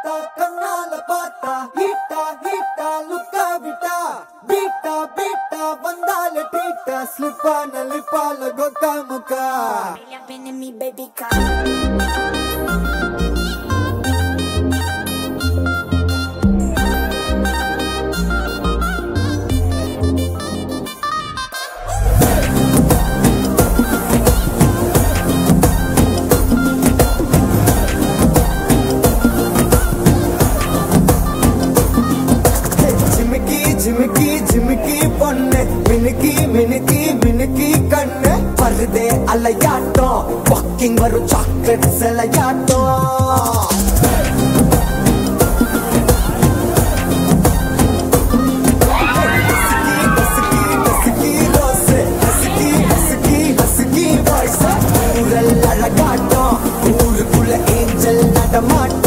பார்த்தா கண்ணால பார்த்தா ஹீட்டா ஹீட்டா லுக்கா விட்டா பீட்டா பீட்டா வந்தால டீட்டா ஸ்லிப்பான லிப்பால கொக்கா முக்கா baby जिमकी जिमकी பொண்ணு மினுக்கி மினுக்கி மினுக்கி கண்ணு பருதே அலையாட்டம் வாக்கிங் வரும் சாக்லேட் செலையாட்டம் ஊரல் அழகாட்டம் ஊருக்குள்ள ஏஞ்சல் நடமாட்டம்